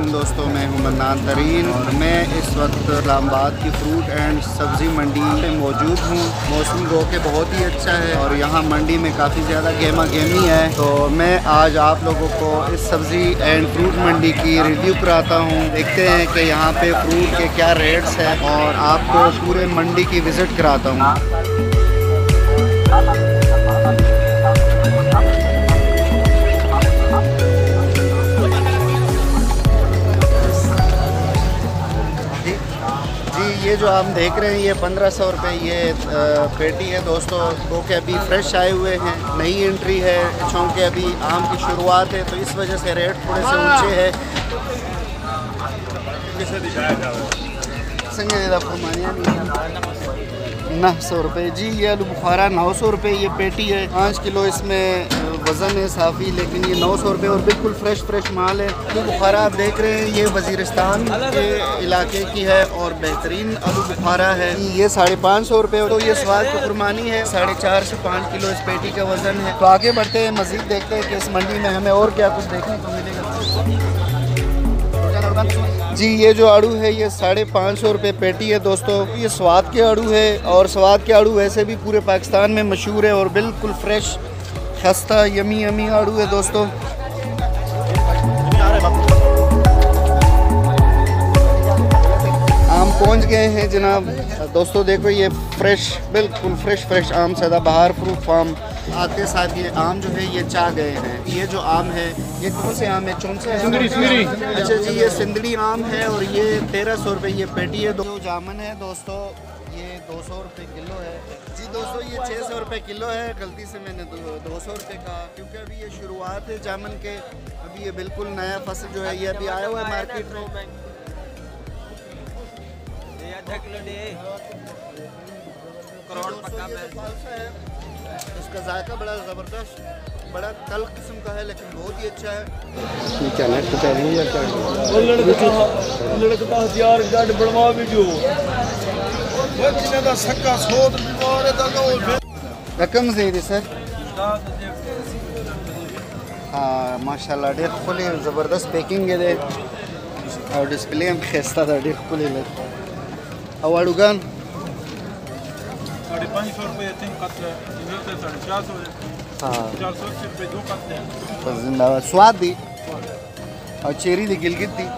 दोस्तों, मैं हूं मन्नान तरीन। मैं इस वक्त इस्लामाबाद की फ्रूट एंड सब्ज़ी मंडी में मौजूद हूं। मौसम गो के बहुत ही अच्छा है और यहां मंडी में काफ़ी ज़्यादा गेमा गेमी है। तो मैं आज आप लोगों को इस सब्ज़ी एंड फ्रूट मंडी की रिव्यू कराता हूं। देखते हैं कि यहां पे फ्रूट के क्या रेट्स हैं और आपको पूरे मंडी की विज़िट कराता हूँ। ये जो आप देख रहे हैं ये 1500 रुपये ये पेटी है दोस्तों। वो के अभी फ्रेश आए हुए हैं, नई एंट्री है, चूँकि अभी आम की शुरुआत है तो इस वजह से रेट थोड़े से ऊंचे है। 900 रुपये जी। ये आलू बुखारा 900 रुपये ये पेटी है। 5 किलो इसमें वज़न है साफ़ी, लेकिन ये 900 रुपये और बिल्कुल फ्रेश माल है। आलू बुखारा आप देख रहे हैं ये वज़ीरिस्तान के इलाके की है और बेहतरीन आलू बुखारा है। ये 550 रुपये। तो ये स्वाद की कुर्बानी है। 4.5 से 5 किलो इस पेटी का वज़न है। तो आगे बढ़ते हैं, मज़ीद देखते हैं कि इस मंडी में हमें और क्या कुछ देखने को मिलेगा। जी ये जो आड़ू है ये 550 रुपये पेटी है दोस्तों। ये स्वाद के आड़ू है और स्वाद के आड़ू वैसे भी पूरे पाकिस्तान में मशहूर है और बिल्कुल फ्रेश खस्ता यमी आड़ू है दोस्तों। आम पहुंच गए हैं जनाब। दोस्तों देखो ये फ्रेश, बिल्कुल फ्रेश आम सदाबहार फ्रूट फार्म। आते साथ ये आम जो है ये चाह गए हैं। ये जो आम है ये कौन से आम है? चौंसे सिंदड़ी। अच्छा जी, ये सिंदड़ी आम है और ये 1300 रुपये ये पेटी है। जो जामुन है दोस्तों ये 200 रुपये किलो है जी दोस्तों। ये 600 रुपये किलो है। गलती से मैंने 200 रुपये कहा क्योंकि अभी ये शुरुआत है जामुन के। अभी ये बिल्कुल नया फसल जो है ये अभी आया हुआ है मार्केट में। इसका जायका बड़ा ज़बरदस्त, बड़ा कल किस्म का है लेकिन बहुत ही अच्छा है। क्या नेट बचा रही है या क्या? लड़का हथियार गड बनवा भी जो रकम से ही सर। हाँ माशाल्लाह डेख खुली ज़बरदस्त पैकिंग है और डिस्प्ले में खेस्ता था डेख खुली ले अवाड़ूगान 550 रुपये 3 कतले, 450। हाँ 480 रुपये 2 कतले। बस जिंदाबाद। स्वाद दी और चेरी दी गिलगित दी।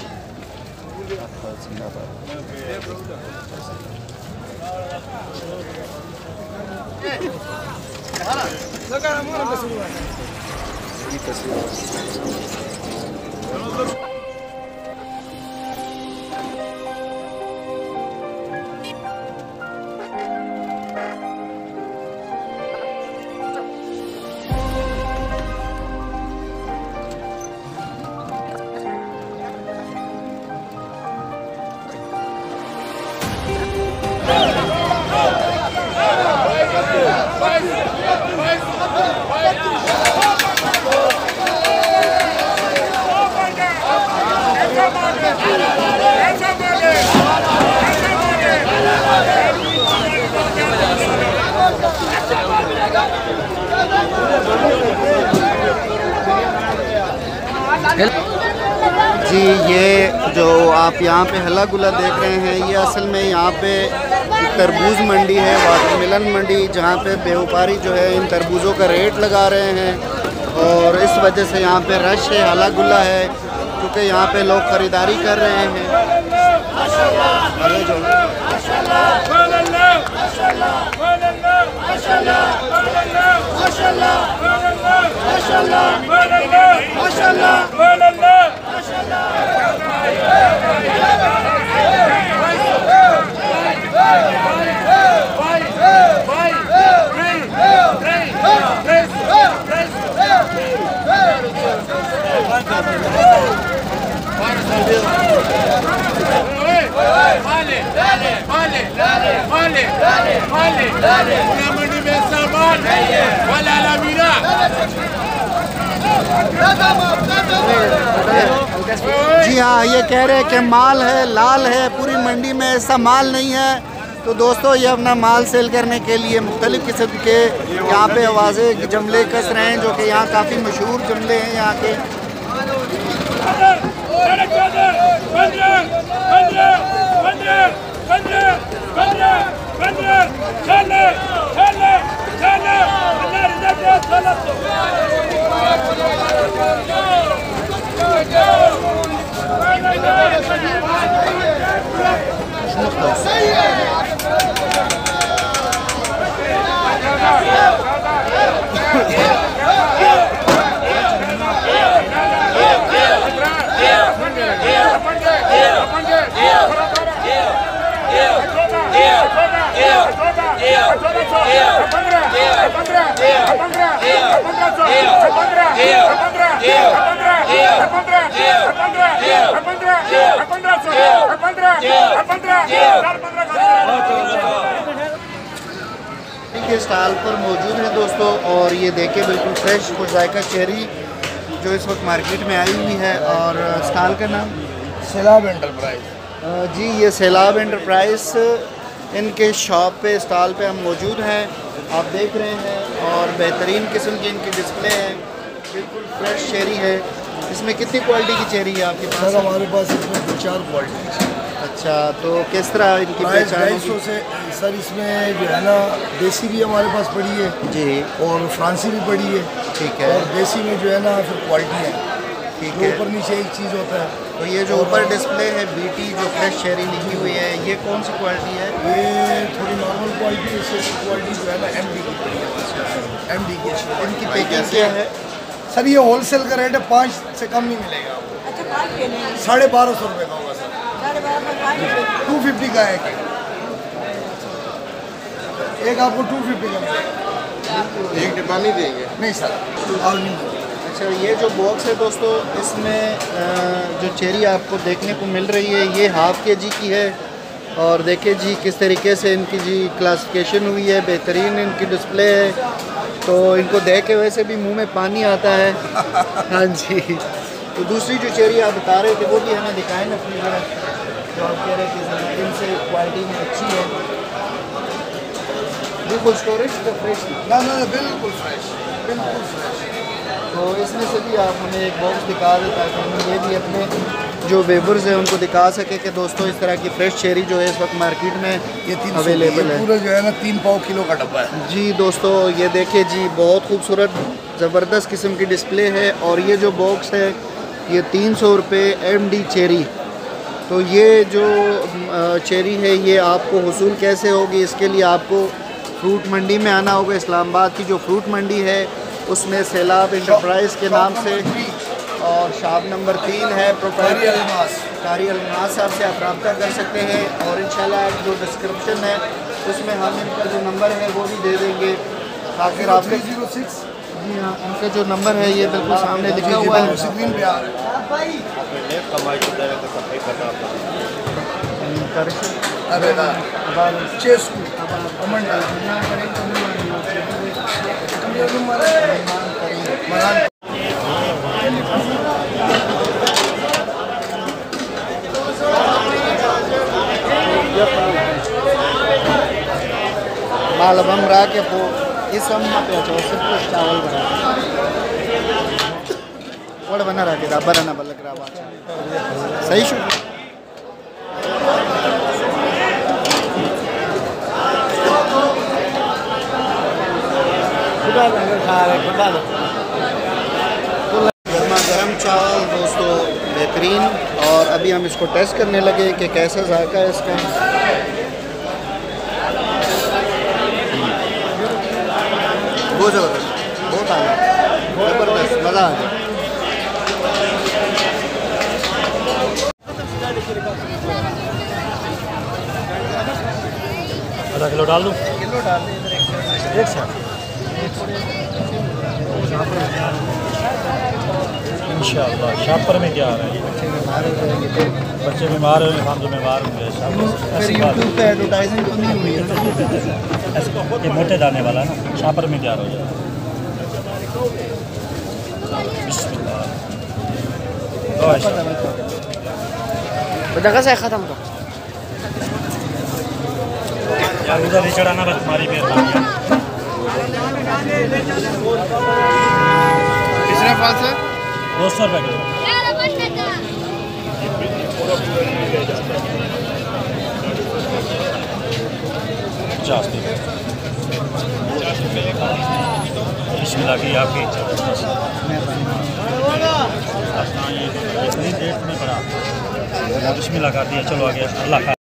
जी ये जो आप यहाँ पे हल्ला गुल्ला देख रहे हैं ये असल में यहाँ पे तरबूज मंडी है, वाटरमेलन मंडी, जहाँ पे व्यापारी जो है इन तरबूजों का रेट लगा रहे हैं और इस वजह से यहाँ पे रश है, हल्ला गुल्ला है क्योंकि यहाँ पे लोग ख़रीदारी कर रहे हैं। अरे जो जी हाँ, ये कह रहे हैं कि माल है, लाल है, पूरी मंडी में ऐसा माल नहीं है। तो दोस्तों ये अपना माल सेल करने के लिए मुख्तलिफ़ किस्म के यहाँ पे आवाज़ें जमले कस रहे हैं, जो कि यहाँ काफ़ी मशहूर जमले हैं यहाँ के। के स्टॉल पर मौजूद है दोस्तों, और ये देखिए बिल्कुल फ्रेश खुशजायका चेरी जो इस वक्त मार्केट में आई हुई है। और स्टॉल का नाम सैलाब एंटरप्राइज। जी ये सैलाब एंटरप्राइज इनके शॉप पे स्टॉल पे हम मौजूद हैं, आप देख रहे हैं। और बेहतरीन किस्म की इनकी डिस्प्ले है, बिल्कुल फ्रेश चेरी है। इसमें कितनी क्वालिटी की चेरी है आपके पास? सर हमारे पास इसमें 4 क्वालिटी। अच्छा, तो किस तरह इनकी पहचान होगी? 250 से सर इसमें जो है ना देसी भी हमारे पास पड़ी है जी, और फ्रांसी भी पड़ी है। ठीक है। और देसी में जो है ना फिर क्वालिटी है, ठीक है। ऊपर नीचे एक चीज़ होता है। तो ये जो ऊपर डिस्प्ले है बीटी जो फ्रेश चेरी लिखी हुई है, ये कौन सी क्वालिटी है? ये थोड़ी नॉर्मल क्वालिटी है, इससे क्वालिटी जो है ना MD की पड़ी है। MD की इनकी पैकिंग क्या है? सर ये होलसेल का रेट है, 5 से कम नहीं मिलेगा आपको। अच्छा, 1250 रुपये का होगा सर। 250 का है एक आपको 250 का मिलेगा। एक डिब्बा नहीं देंगे? नहीं सर और नहीं। अच्छा, ये जो बॉक्स है दोस्तों, इसमें जो चेरी आपको देखने को मिल रही है ये ½ kg की है। और देखिए जी किस तरीके से इनकी जी क्लासिफिकेशन हुई है, बेहतरीन इनकी डिस्प्ले है। तो इनको देख के वैसे भी मुंह में पानी आता है। हाँ जी। तो दूसरी जो चेरी आप बता रहे थे वो भी हमें दिखाएं ना अपनी जगह, जो आप कह रहे थे इनसे क्वालिटी में अच्छी है। बिल्कुल स्टोरेज तो फ्रेश ना बिल्कुल फ्रेश, बिल्कुल फ्रेश। तो इसमें से भी आप हमें एक बॉक्स दिखा दें ताकि हम ये भी अपने जो वेबर्स हैं उनको दिखा सके कि दोस्तों इस तरह की फ्रेश चेरी जो है इस वक्त मार्केट में ये अवेलेबल है। पूरा जो है ना 3 पाव किलो का डब्बा है। जी दोस्तों ये देखिए जी, बहुत खूबसूरत ज़बरदस्त किस्म की डिस्प्ले है। और ये जो बॉक्स है ये 300 रुपये MD चेरी। तो ये जो चेरी है ये आपको हुसूल कैसे होगी? इसके लिए आपको फ्रूट मंडी में आना होगा। इस्लामाबाद की जो फ्रूट मंडी है उसमें सैलाब एंटरप्राइज़ के नाम से, और शॉप नंबर 3 है प्रोप्राइटर कारी अलमास साहब से आप रब्ता कर सकते हैं। और इंशाल्लाह जो डिस्क्रिप्शन है उसमें हम इनका जो नंबर है वो भी दे देंगे ताकि आप 0306। जी हाँ, उनका जो नंबर है ये बिल्कुल सामने लिखा हुआ है। स्क्रीन पे आ रहा है। माल अब हम रहा के वो इस हम ना पे अच्छा सिर्फ कुछ चावल बना वड़ बना रहा के दाबा ना बलक रहा बात सही शु गर्मा गर्म चावल दोस्तों बेहतरीन। और अभी हम इसको टेस्ट करने लगे कि कैसा जायका है इसका। बहुत ज़बरदस्त, बहुत आला, ज़बरदस्त, मज़ा आ गया। आधा किलो डाल दूँ? किलो डाल दें एक साथ इंशाअल्लाह। शापर में क्या आ रहा है? बच्चे बीमार हो हम तो बीमार होंगे। फिर यूट्यूब पे एडवर्टाइजिंग तो नहीं हुई है? ये मोटे दाने वाला है ना, शापर में तैयार हो जाए। बता से ख़त्म कर यार, उधर नहीं चढ़ाना बस हमारी मेहरबानी। कितने पास है? 200 रुपये किलो। 50 बिस्मिल्लाह की आपकी इच्छा। ये इतनी देर में पड़ा बिस्मिल्लाह कर दिया, चलो आगे अल्लाह खैर।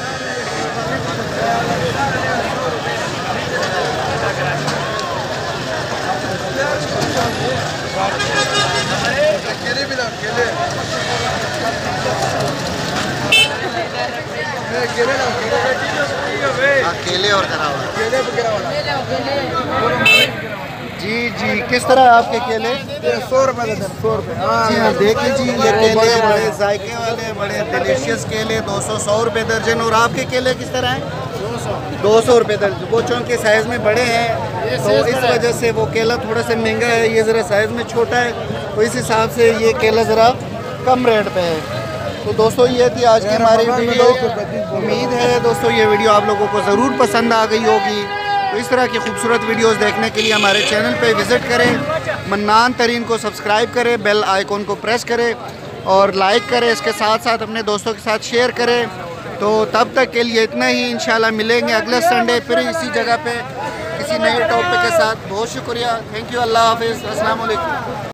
केले और करा हुआ जी जी। किस तरह है आपके केले? 100 रुपये का 100 रुपये। जी हाँ, देख लीजिए ये केले बड़े जायके वाले, बड़े डिलीशियस केले 200 रुपये दर्जन। और आपके केले किस तरह हैं? 200 रुपये दर्जन। वो चूँकि साइज़ में बड़े हैं तो इस वजह से वो केला थोड़ा सा महंगा है, ये ज़रा साइज़ में छोटा है तो इस हिसाब से ये केला ज़रा कम रेट पे है। तो दोस्तों ये थी आज की हमारी वीडियो। उम्मीद है दोस्तों ये वीडियो आप लोगों को ज़रूर पसंद आ गई होगी। तो इस तरह की खूबसूरत वीडियोस देखने के लिए हमारे चैनल पे विज़िट करें, मन्नान तरीन को सब्सक्राइब करें, बेल आइकॉन को प्रेस करें और लाइक करें। इसके साथ साथ अपने दोस्तों के साथ शेयर करें। तो तब तक के लिए इतना ही। इंशाल्लाह मिलेंगे अगले संडे फिर इसी जगह पे किसी नए टॉपिक के साथ। बहुत शुक्रिया, थैंक यू, अल्लाह हाफिज़, अस्सलाम वालेकुम।